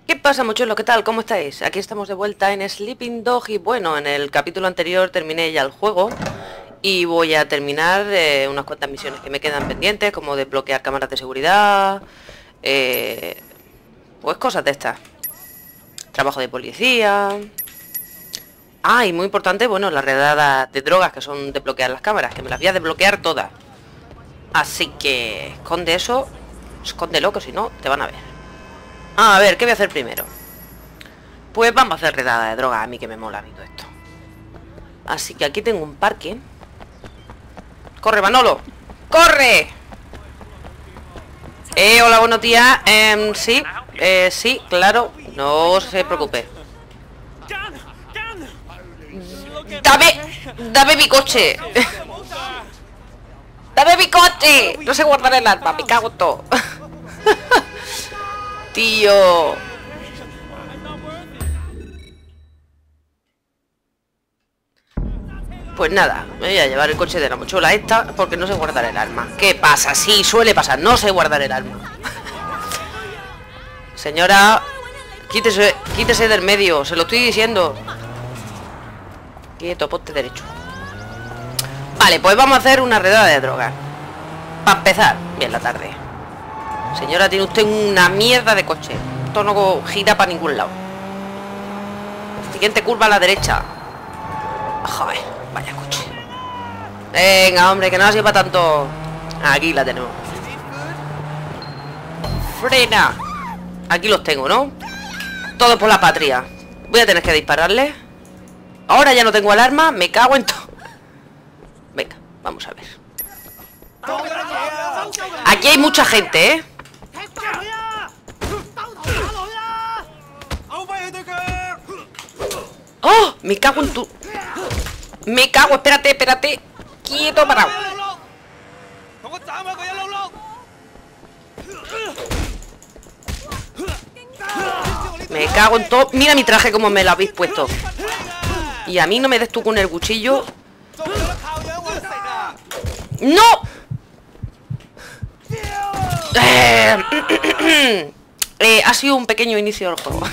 ¿Qué pasa, mochuelos? ¿Qué tal? ¿Cómo estáis? Aquí estamos de vuelta en Sleeping Dog y bueno, en el capítulo anterior terminé ya el juego y voy a terminar unas cuantas misiones que me quedan pendientes, como desbloquear cámaras de seguridad, eh, pues cosas de estas. Trabajo de policía. Ah, y muy importante, bueno, las redadas de drogas, que son desbloquear las cámaras, que me las voy a desbloquear todas. Así que esconde eso, escóndelo, que si no, te van a ver. A ver, ¿qué voy a hacer primero? Pues vamos a hacer redada de droga. A mí que me mola a mí todo esto. Así que aquí tengo un parque. ¡Corre, Manolo! ¡Corre! Hola, buenos días. Sí, sí, claro. No se preocupe. ¡Dame mi coche! ¡Dame mi coche! No sé guardar el arma, me cago en todo. Tío. Pues nada, me voy a llevar el coche de la mochila esta porque no sé guardar el arma. ¿Qué pasa? Sí, suele pasar, no sé guardar el arma. Señora, quítese del medio, se lo estoy diciendo. Quieto, ponte derecho. Vale, pues vamos a hacer una redada de drogas. Para empezar, bien la tarde. Señora, tiene usted una mierda de coche. Esto no gira para ningún lado. Siguiente curva a la derecha. Joder, vaya coche. Venga, hombre, que no sirva tanto. Aquí la tenemos. Frena. Aquí los tengo, ¿no? Todo por la patria. Voy a tener que dispararle. Ahora ya no tengo alarma. Me cago en todo. Venga, vamos a ver. Aquí hay mucha gente, ¿eh? ¡Oh! Me cago en tu... Me cago, espérate. Quieto, parado. Me cago en todo. Mira mi traje como me lo habéis puesto. Y a mí no me des tú con el cuchillo. ¡No! Ha sido un pequeño inicio del juego.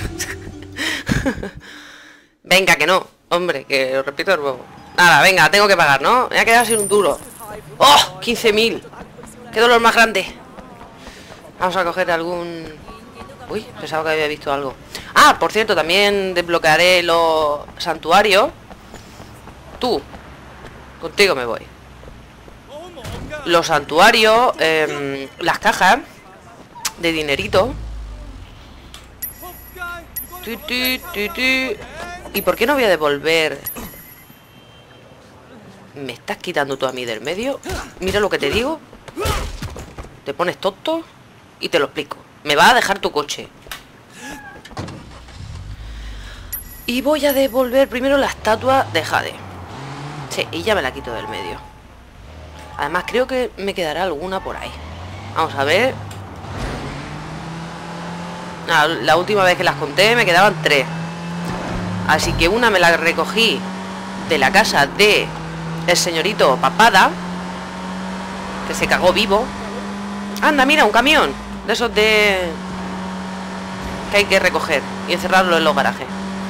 Venga, que no. Hombre, que lo repito de nuevo. Nada, venga, tengo que pagar, ¿no? Me ha quedado sin un duro. ¡Oh! 15.000. ¡Qué dolor más grande! Vamos a coger algún... Uy, pensaba que había visto algo. Ah, por cierto, también desbloquearé los santuarios. Tú. Contigo me voy. Los santuarios, las cajas de dinerito. ¿Y por qué no voy a devolver? ¿Me estás quitando tú a mí del medio? Mira lo que te digo. Te pones tonto y te lo explico. Me va a dejar tu coche. Y voy a devolver primero la estatua de Jade. Sí, y ya me la quito del medio. Además creo que me quedará alguna por ahí. Vamos a ver. La última vez que las conté me quedaban 3. Así que una me la recogí de la casa de el señorito Papada, que se cagó vivo. Anda, mira, un camión de esos de... que hay que recoger y encerrarlo en los garajes.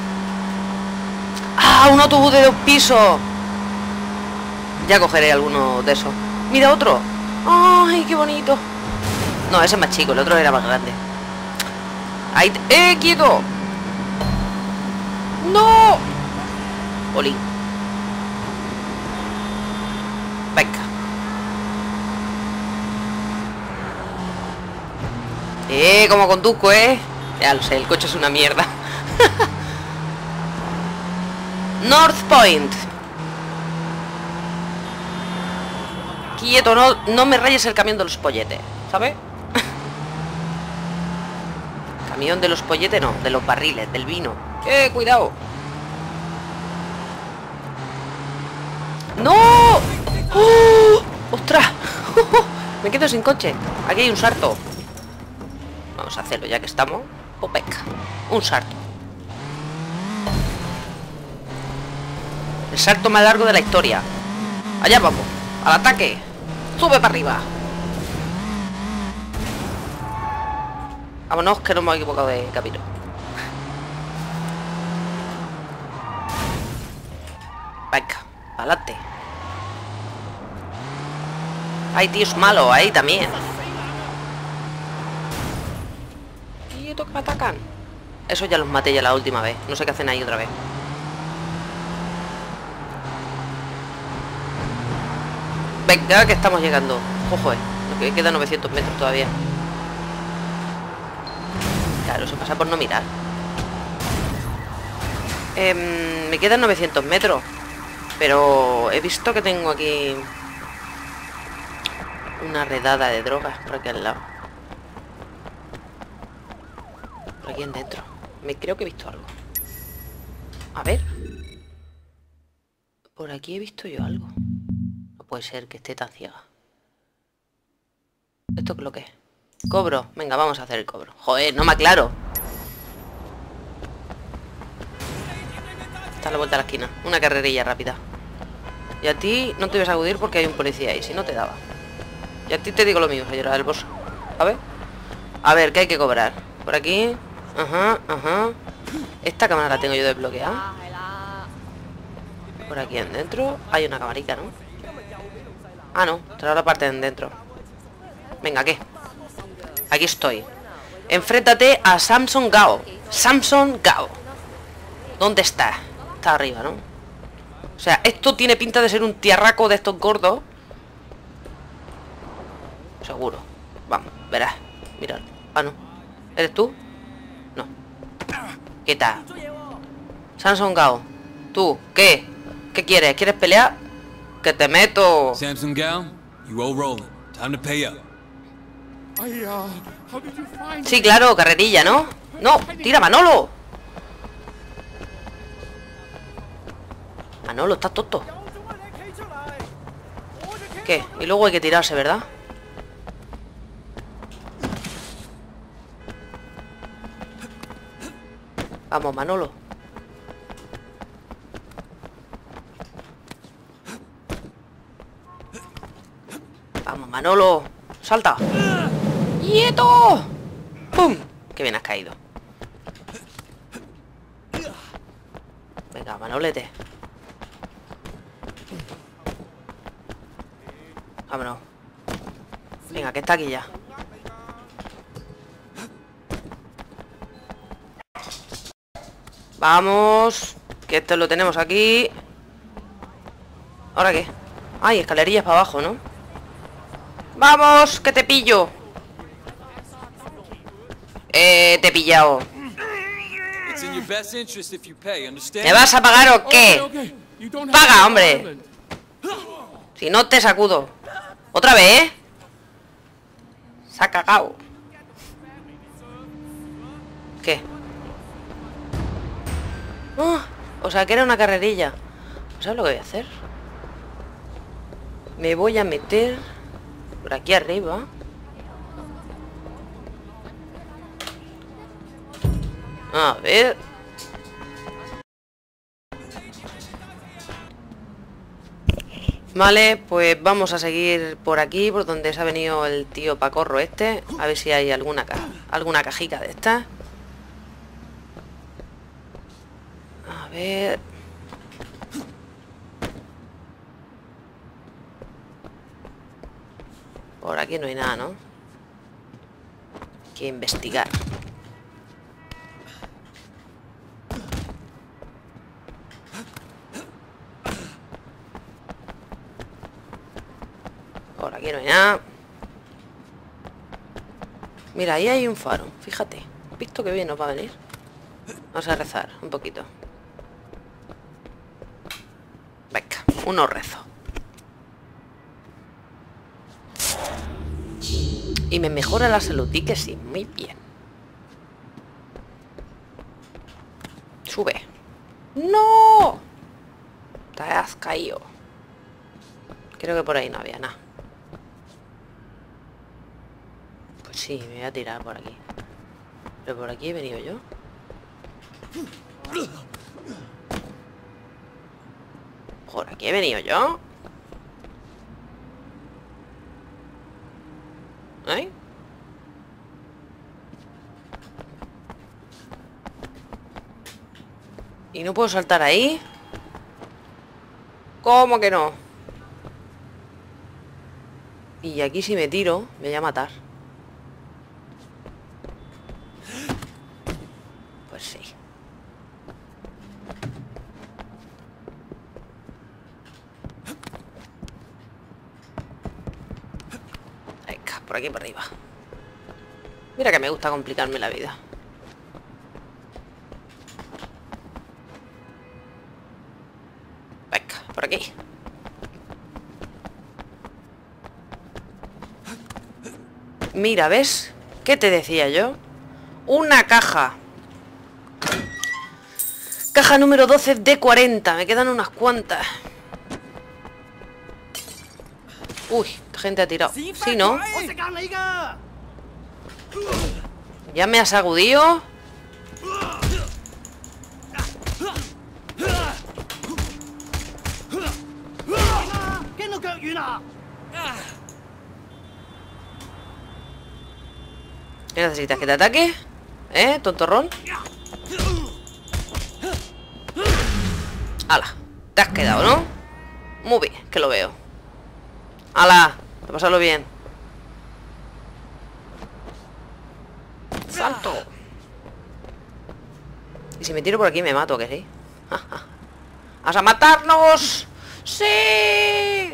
¡Ah! Un autobús de 2 pisos. Ya cogeré alguno de esos. Mira otro. ¡Ay, qué bonito! No, ese es más chico, el otro era más grande. Ahí... ¡Quieto! ¡No! Olín. Venga. Como conduzco, Ya lo sé, el coche es una mierda. North Point. Quieto, no me rayes el camión de los polletes, ¿sabes? Camión de los polletes no, de los barriles, del vino. Cuidado. ¡No! ¡Oh! ¡Ostras! Me quedo sin coche. Aquí hay un sarto. Vamos a hacerlo ya que estamos. Pues venga, un sarto. El salto más largo de la historia. Allá vamos, al ataque. Sube para arriba. Vámonos, que nos hemos equivocado de camino. Venga, pa'lante. Hay tíos malos ahí también. Y esto que me atacan. Eso ya los maté ya la última vez. No sé qué hacen ahí otra vez. Venga, que estamos llegando. Ojo, nos quedan 900 metros todavía. Claro, eso pasa por no mirar. Me quedan 900 metros. Pero he visto que tengo aquí una redada de drogas por aquí al lado. Por aquí en dentro. Creo que he visto algo. A ver. Por aquí he visto yo algo. No puede ser que esté tan ciega. ¿Esto qué es lo que es? Cobro. Venga, vamos a hacer el cobro. Joder, no me aclaro. Está a la vuelta de la esquina. Una carrerilla rápida. Y a ti no te vas a acudir porque hay un policía ahí. Si no te daba. Y a ti te digo lo mismo, señora del bolso. A ver, ¿qué hay que cobrar? Por aquí. Ajá, ajá. Esta cámara la tengo yo desbloqueada. Por aquí en dentro hay una camarica, ¿no? Ah, no, trae la parte de en dentro. Venga, ¿qué? Aquí estoy. Enfréntate a Samson Gao. Samson Gao. ¿Dónde está? Está arriba, ¿no? O sea, esto tiene pinta de ser un tiarraco de estos gordos. Seguro. Vamos, verás. Mira. Ah, no. ¿Eres tú? No. ¿Qué tal? Samson Gao. ¿Tú? ¿Qué? ¿Qué quieres? ¿Quieres pelear? ¡Que te meto! Samson Gao, you owe Roland. Time to pay up. Sí, claro, carrerilla, ¿no? ¡No! ¡Tira, Manolo! Manolo, estás tonto. ¿Qué? Y luego hay que tirarse, ¿verdad? Vamos, Manolo. Vamos, Manolo. ¡Salta! ¡Quieto! ¡Pum! ¡Qué bien has caído! Venga, Manolete. Vámonos. Venga, que está aquí ya. Vamos. Que esto lo tenemos aquí. ¿Ahora qué? Ay, escalerillas para abajo, ¿no? ¡Vamos! ¡Que te pillo! Te he pillado. ¿Me vas a pagar o qué? ¡Paga, hombre! Si no te sacudo. ¿Otra vez? Se ha cagado. ¿Qué? O sea que era una carrerilla. ¿Sabes lo que voy a hacer? Me voy a meter por aquí arriba. A ver. Vale, pues vamos a seguir por aquí, por donde se ha venido el tío Pacorro este. A ver si hay alguna cajica de estas. A ver. Por aquí no hay nada, ¿no? Hay que investigar. Por aquí no hay nada. Mira, ahí hay un faro, fíjate. ¿Visto que bien nos va a venir? Vamos a rezar un poquito. Venga, unos rezos. Y me mejora la salud, y que sí, muy bien. Sube. ¡No! Te has caído. Creo que por ahí no había nada. Pues sí, me voy a tirar por aquí. Pero por aquí he venido yo. Por aquí he venido yo. ¿Eh? ¿Y no puedo saltar ahí? ¿Cómo que no? Y aquí si me tiro, me voy a matar. Pues sí. Venga, por aquí por arriba. Mira que me gusta complicarme la vida. Venga, por aquí. Mira, ¿ves? ¿Qué te decía yo? Una caja. Caja número 12 de 40. Me quedan unas cuantas. Uy, gente ha tirado. Sí, ¿no? ¿Ya me has agudido? ¿Qué necesitas? ¿Que te ataque? ¿Tontorrón? ¡Hala! Te has quedado, ¿no? Muy bien, que lo veo. ¡Hala! Te pasarlo bien. ¡Salto! Y si me tiro por aquí me mato, ¿que sí? ¡Vas a matarnos! ¡Sí!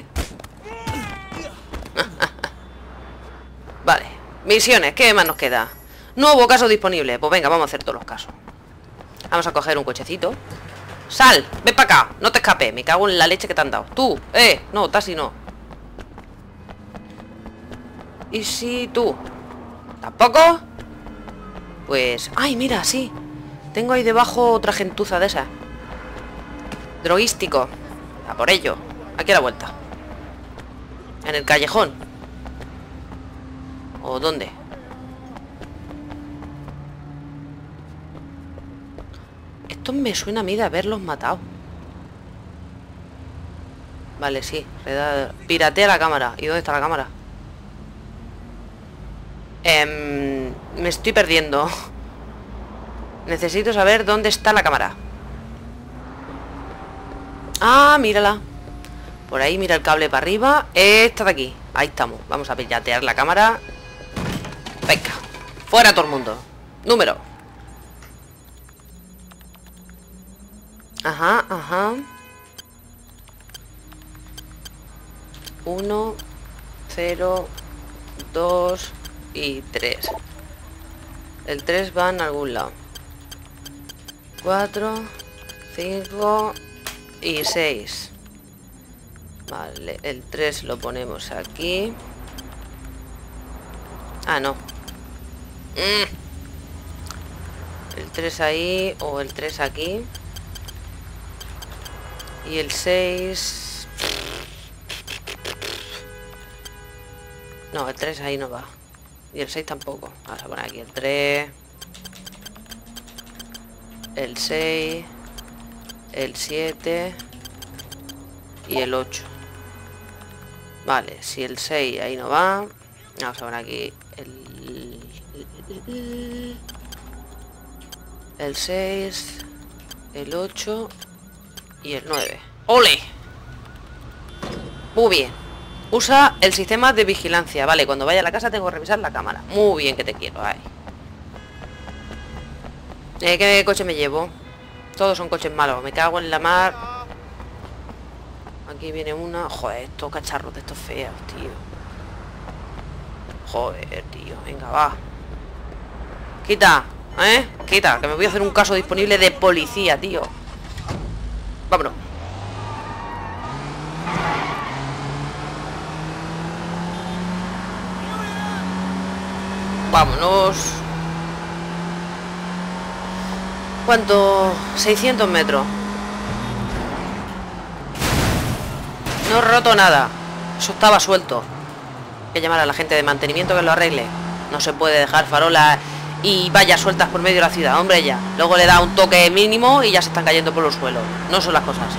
Vale. Misiones, ¿qué más nos queda? Nuevo caso disponible. Pues venga, vamos a hacer todos los casos. Vamos a coger un cochecito. ¡Sal! ¡Ven para acá! No te escapes. Me cago en la leche que te han dado. ¡Tú! No, Tasi no. ¿Y si tú? ¿Tampoco? Pues... ¡Ay, mira! Sí. Tengo ahí debajo otra gentuza de esas. Droguístico. A por ello. Aquí a la vuelta. En el callejón. ¿O dónde? Esto me suena a mí de haberlos matado. Vale, sí. Piratea la cámara. ¿Y dónde está la cámara? Me estoy perdiendo. Necesito saber dónde está la cámara. Ah, mírala. Por ahí, mira el cable para arriba. Esta de aquí. Ahí estamos. Vamos a piratear la cámara. Venga. Fuera todo el mundo. Número. Ajá, ajá. 1, 0, 2 y 3. El 3 va en algún lado. 4, 5 y 6. Vale, el 3 lo ponemos aquí. Ah, no. El 3 ahí o el 3 aquí. Y el 6... No, el 3 ahí no va. Y el 6 tampoco. Vamos a poner aquí el 3. El 6. El 7. Y el 8. Vale, si el 6 ahí no va. Vamos a poner aquí el 6. El 8. Y el 9. ¡Ole! Muy bien. Usa el sistema de vigilancia. Vale, cuando vaya a la casa tengo que revisar la cámara. Muy bien, que te quiero. Ay. ¿Qué coche me llevo? Todos son coches malos. Me cago en la mar. Aquí viene una. Joder, estos cacharros de estos feos, tío. Joder, tío. Venga, va. Quita, quita, que me voy a hacer un caso disponible de policía, tío. Vámonos. Vámonos. ¿Cuánto? 600 metros. No he roto nada. Eso estaba suelto. Hay que llamar a la gente de mantenimiento que lo arregle. No se puede dejar farolas y vallas sueltas por medio de la ciudad, hombre, ya. Luego le da un toque mínimo y ya se están cayendo por los suelos. No son las cosas así.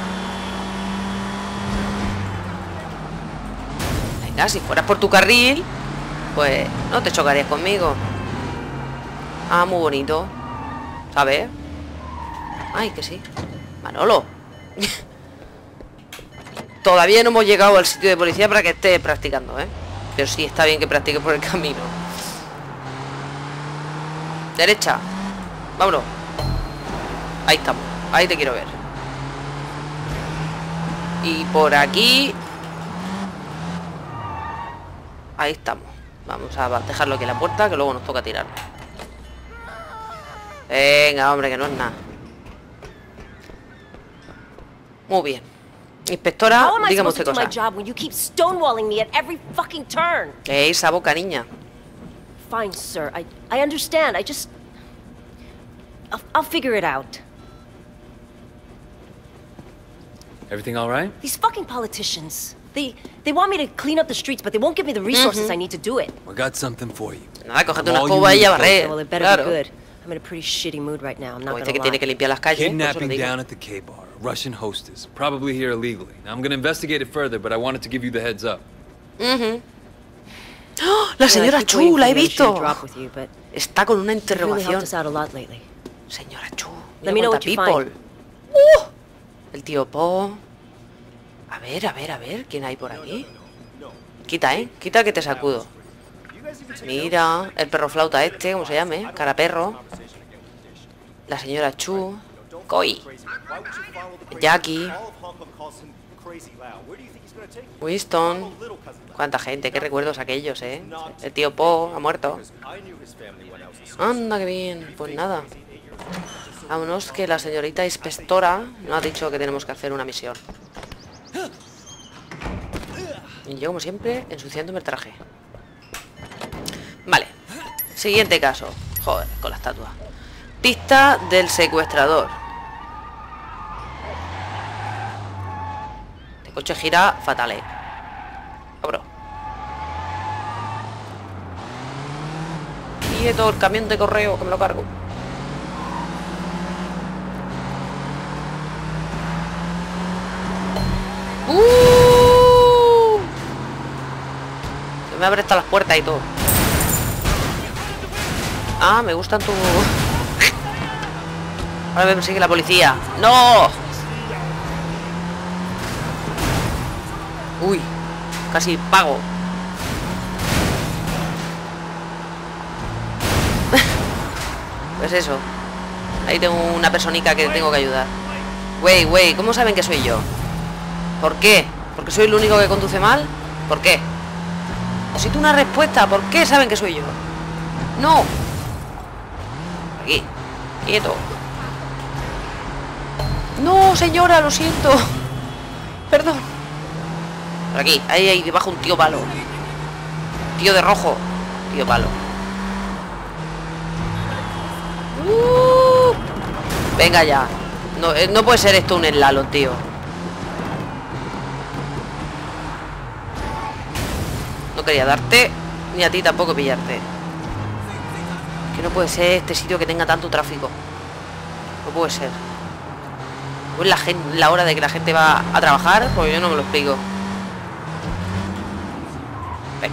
Venga, si fueras por tu carril, pues no te chocarías conmigo. Ah, muy bonito. ¿Sabes? Ay, que sí. Manolo. Todavía no hemos llegado al sitio de policía para que esté practicando, ¿eh? Pero sí está bien que practique por el camino. Derecha. Vámonos. Ahí estamos. Ahí te quiero ver. Y por aquí... Ahí estamos. Vamos a dejarlo aquí en la puerta, que luego nos toca tirar. Venga, hombre, que no es nada. Muy bien. Inspectora, dígame usted cosa. Esa boca, niña. Fine, sir. I understand. I'll figure it out. Everything all right? These fucking politicians. They want me to clean up the streets, but they won't give me the resources I need to do it. I got something for you. Nada, cógete una escoba y a barrer. Well, it better be good. I'm in a pretty shitty mood right now. I'm not gonna lie. Que tiene que limpiar las calles. Kidnapping down at the K-Bar. A Russian hostess. Probably here illegally. Now, I'm gonna investigate it further, but I wanted to give you the heads up. ¡Oh! La señora Chu, la he visto. Está con una interrogación. Señora Chu. Mira cuánta people. El tío Po. A ver, ¿quién hay por aquí? Quita, quita que te sacudo. Mira, el perro flauta este, ¿cómo se llame? Cara perro. La señora Chu. Koi. Jackie. Winston. Cuánta gente, qué recuerdos aquellos, ¿eh? El tío Po ha muerto. Anda, qué bien. Pues nada. Vámonos, que la señorita inspectora nos ha dicho que tenemos que hacer una misión. Y yo, como siempre, ensuciándome el traje. Vale. Siguiente caso. Joder, con la estatua. Pista del secuestrador. El coche gira fatal, Abro. Quieto el camión de correo, que me lo cargo. Se me abren hasta las puertas y todo. Ah, me gustan tu... Ahora me persigue la policía. ¡No! Uy, casi pago. Pues eso. Ahí tengo una personita que tengo que ayudar. Wey, ¿cómo saben que soy yo? ¿Por qué? ¿Porque soy el único que conduce mal? ¿Por qué? Necesito una respuesta. ¿Por qué saben que soy yo? ¡No! Aquí. Quieto. No, señora, lo siento. Perdón. Por aquí. Ahí debajo un tío palo. Tío de rojo. Tío palo. Venga ya. No puede ser esto un slalom, tío. No quería darte, ni a ti tampoco pillarte. Que no puede ser este sitio que tenga tanto tráfico. No puede ser. ¿O es la hora de que la gente va a trabajar? Pues yo no me lo explico. Venga.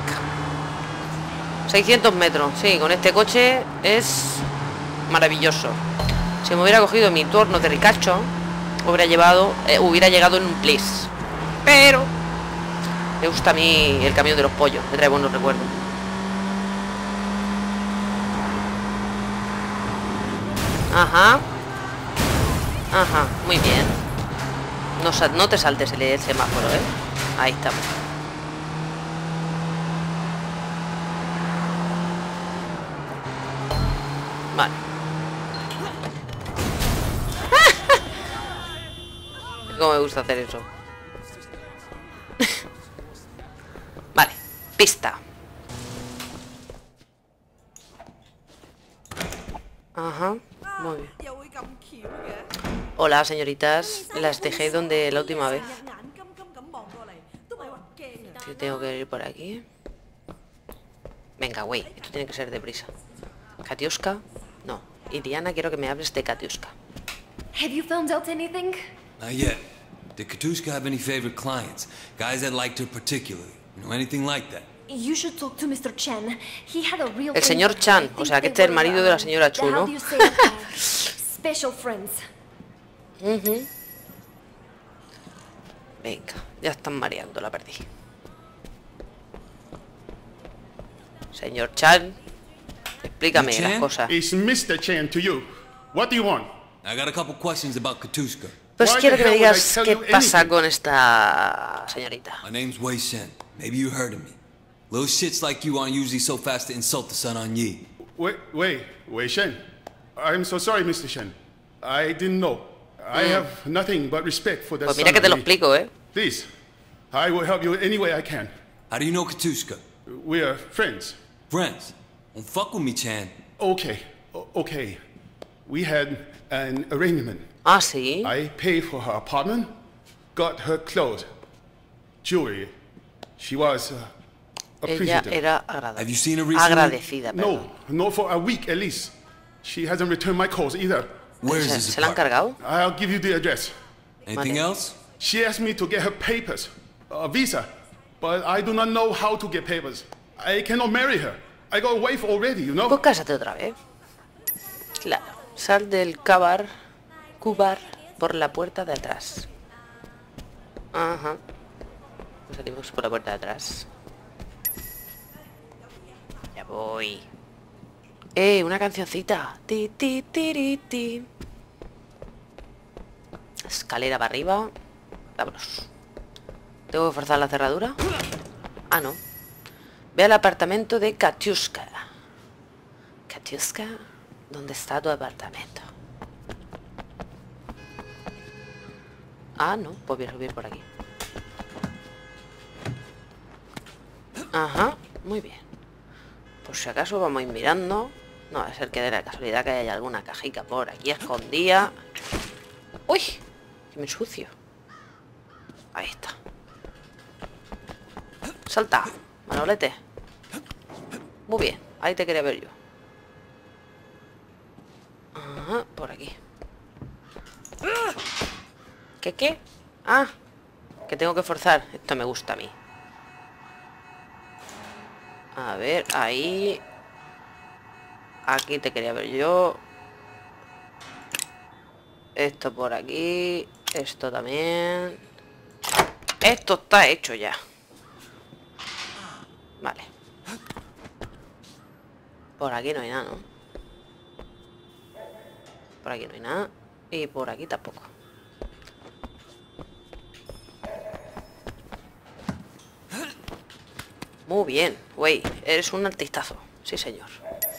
600 metros. Sí, con este coche es maravilloso. Si me hubiera cogido mi turno de ricacho, hubiera llegado en un plis. Pero me gusta a mí el camión de los pollos. Me trae buenos recuerdos. Ajá. Ajá, muy bien. No te saltes el semáforo, Ahí estamos. Vale. Cómo me gusta hacer eso. Vale, pista. Ajá, muy bien. Hola, señoritas. Las dejé donde la última vez. Yo tengo que ir por aquí. Venga, güey, esto tiene que ser deprisa. Katiuska, no. Y Diana, quiero que me hables de Katiuska. Have you found out anything? Not yet. Did Katushka have any favorite clients? Guys that liked her particularly? You know, anything like that? You should talk to Mr. Chen. He had a real el señor Chan, o sea, que este es el marido de la señora Chu, ¿no? Special friends. Venga, ya están mareando, la perdí. Señor Chan, explícame You las Chan? cosas. It's Mr. Chen to you. What do you want? I got a couple questions about Katushka. Pues Why quiero the que me hell would I digas tell qué you pasa anything? con esta señorita. My name's Wei Shen. Maybe you heard of me. Little shits like you aren't usually so fast to insult the Sun on Yi. Wei Shen. I'm so sorry, Mr. Shen. I didn't know. I have nothing but respect for the Pues mira que te lo explico, ¿eh? Please, I will help you any way I can. How do you know Katushka? We are friends. Friends. Don't fuck with me, Chan. Okay. We had an arrangement. Ah, sí. I paid for her apartment, got her clothes, jewelry. She was Ella appreciative. era Have you seen her recently? agradecida. Perdón. No, for a week at least. She hasn't returned my calls either. Where is ¿Se, this se la han apartment? cargado? I'll give you the address. Anything Vale. else? She asked me to get her papers, a visa, but I do not know how to get papers. I cannot marry her. I got a wife already, you know? Pues cásate otra vez. Claro. Sal del cubar por la puerta de atrás. Ajá. Salimos por la puerta de atrás. Ya voy. Una cancioncita. Ti, ti, tiri, ti. Escalera para arriba. Vámonos. ¿Tengo que forzar la cerradura? Ah, no. Ve al apartamento de Katiuska. Katiuska, ¿dónde está tu apartamento? Ah, no, pues voy a subir por aquí. Ajá, muy bien. Por si acaso vamos a ir mirando. No va a ser que de la casualidad que haya alguna cajica por aquí escondida. ¡Uy! Que me ensucio. Ahí está. Salta, Manolete. Muy bien, ahí te quería ver yo. Ajá, por aquí. ¿Qué? Ah, que tengo que forzar. Esto me gusta a mí. A ver, ahí. Aquí te quería ver yo. Esto por aquí. Esto también. Esto está hecho ya. Vale. Por aquí no hay nada, ¿no? Por aquí no hay nada. Y por aquí tampoco. Muy bien, güey. Eres un artistazo. Sí, señor.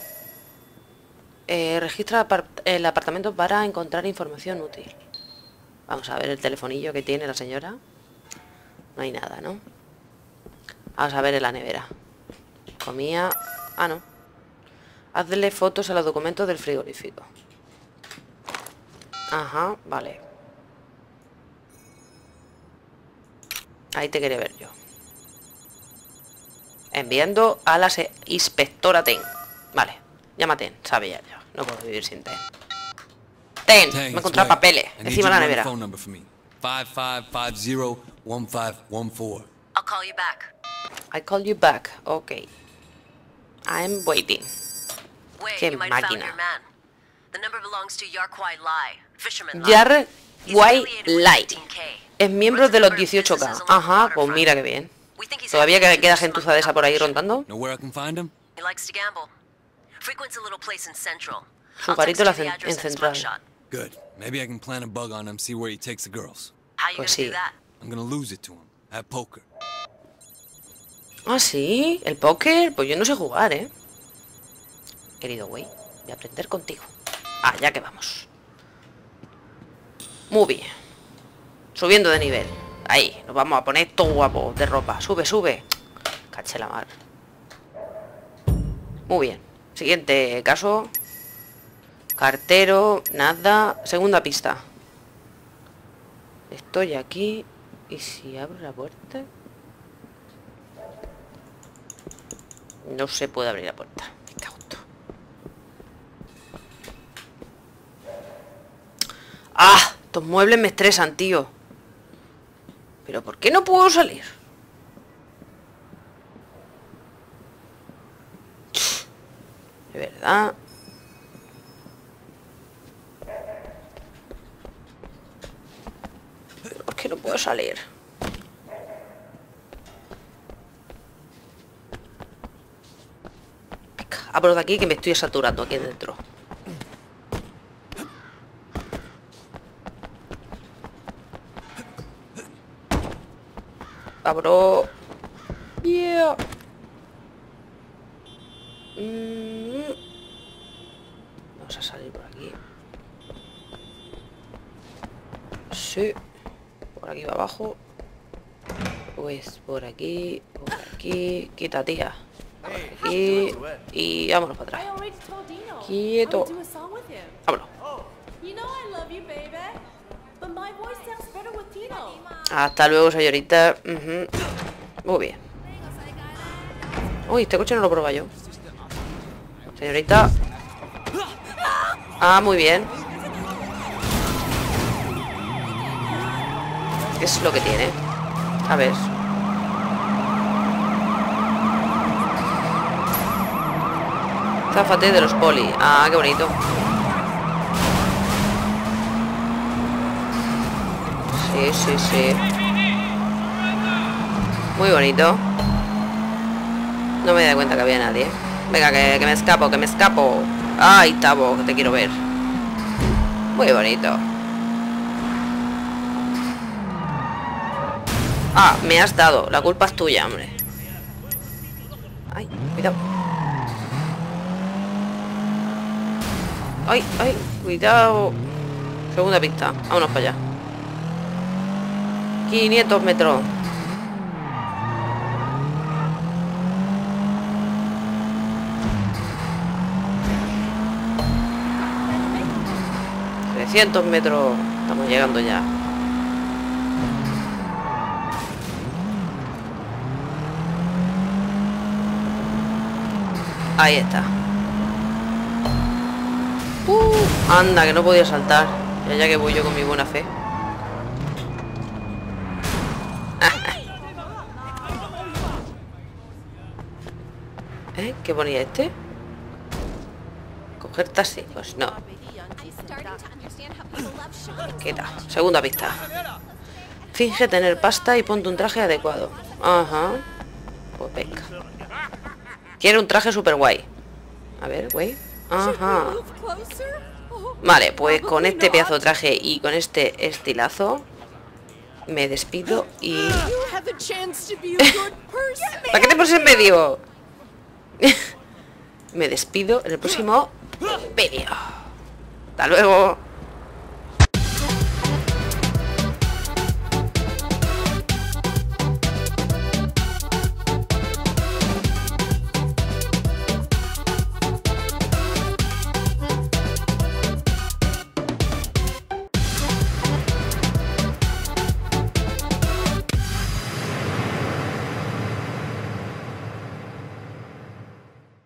Registra el apartamento para encontrar información útil. Vamos a ver el telefonillo que tiene la señora. No hay nada, ¿no? Vamos a ver en la nevera. Comía... Ah, no. Hazle fotos a los documentos del frigorífico. Ajá, vale. Ahí te quería ver yo. Enviando a la inspectora Ten. Vale, llama Ten, sabe ya. No puedo vivir sin Ten. Ten, me he encontrado papeles encima de la nevera. 55501514. I'll call you back. I call you back, ok. I'm waiting. Wait, Qué you might have found máquina. your man. The number belongs to Yarkwai Lai, Fisherman Lai. Yar He's Wai affiliated with Lai. 18K. Es miembro de los Runs a number of 18K. businesses along the Ajá, pues waterfront. mira que bien. We think he's Todavía active queda in gentuza de esa por ahí rondando. Know where I can find him? He likes to gamble. Frequents a little place in Central. Su I'll parito text la you the en address and his Central. mugshot. Good. Maybe I can plant a bug on him, see where he takes the girls. How you Pues gonna sí. do that? I'm gonna lose it to him. At poker. Ah, sí, el póker. Pues yo no sé jugar, ¿eh? Querido güey, voy a aprender contigo. Ah, ya que vamos. Muy bien. Subiendo de nivel. Ahí, nos vamos a poner todo guapo de ropa. Sube, sube. Caché la mar. Muy bien. Siguiente caso. Cartero, nada. Segunda pista. Estoy aquí. ¿Y si abro la puerta? No se puede abrir la puerta. Me cago en todo. ¡Ah! Estos muebles me estresan, tío. ¿Pero por qué no puedo salir? De verdad. ¿Pero por qué no puedo salir? Vámonos de aquí que me estoy saturando aquí dentro. Abro. Yeah. Vamos a salir por aquí. Sí. Por aquí va abajo. Pues por aquí. Por aquí. Quita, tía. Por aquí. Y vámonos para atrás. Quieto. Vámonos. Hasta luego, señorita. Muy bien. Uy, este coche no lo prueba yo. Señorita. Ah, muy bien. ¿Qué es lo que tiene? A ver. Záfate de los poli. Ah, qué bonito. Sí, sí, sí. Muy bonito. No me di cuenta que había nadie. Venga, que me escapo, que me escapo. Ay, Tavo, que te quiero ver. Muy bonito. Ah, me has dado. La culpa es tuya, hombre. Ay, cuidado. Ay, ay, cuidado. Segunda pista. Vámonos para allá. 500 metros. $300 metros. Estamos llegando ya. Ahí está. Anda, que no podía saltar. Ya que voy yo con mi buena fe. ¿Qué ponía este? Coger taxi. Pues no. Quita. Segunda pista. Finge tener pasta y ponte un traje adecuado. Ajá. Pues venga. Quiere un traje super guay. A ver, güey. Ajá. Vale, pues con este pedazo de traje y con este estilazo me despido y... ¿Para qué te pones en medio? Me despido en el próximo vídeo. Hasta luego.